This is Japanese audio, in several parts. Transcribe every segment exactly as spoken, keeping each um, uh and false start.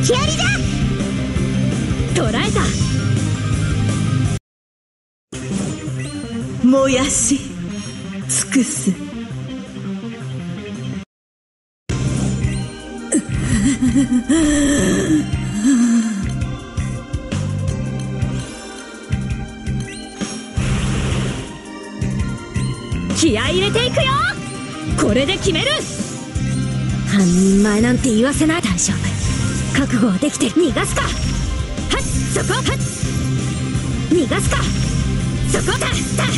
隙ありだ。 捕らえた。 燃やし尽くす。 気合い入れていくよ。これで決める。 半人前なんて言わせない。大丈夫、覚悟はできてる。逃がすか。はっ、そこ。はっ、逃がすか。そこだ。だ。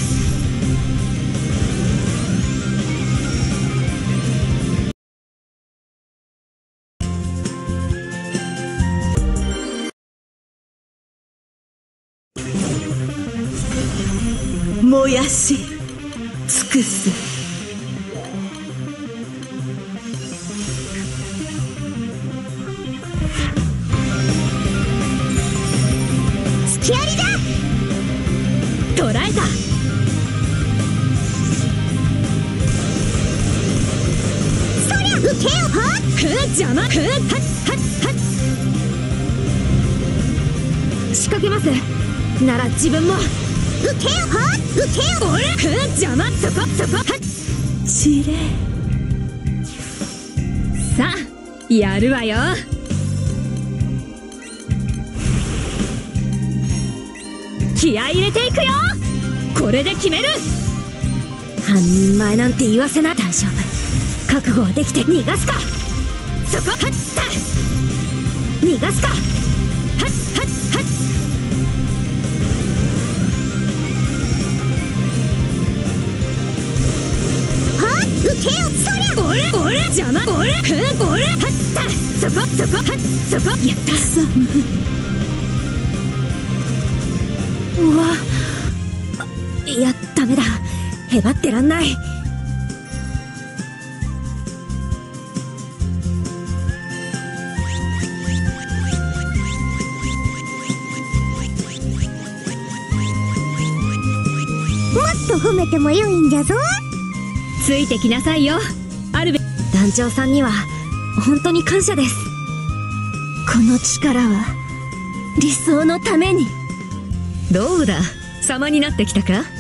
燃やし尽くす。 隙ありだ。 捕らえた。 そりゃ、受けよ。はっ、 ふん、邪魔。ふん、はっはっはっ。 仕掛けます。なら自分も受けよ。はっ、受けよ。 俺、ふん、邪魔。そこそこ。はっ、 指令。 さあやるわよ。気合い入れていくよ。これで決める。 半人前なんて言わせない。大丈夫、覚悟はできて。逃がすか。そこ。はっ、だ。逃がすか。はっはっはっ。はっ、受けよ。そりゃ、 俺俺邪魔。俺ふん、俺はっだ。そこそこ。はっ、そこ。やった。 うわ、いや、ダメだ。へばってらんない。もっと褒めてもよいんじゃぞ。 ついてきなさいよ、アルベ。 団長さんには本当に感謝です。この力は理想のために。 どうだ、様になってきたか。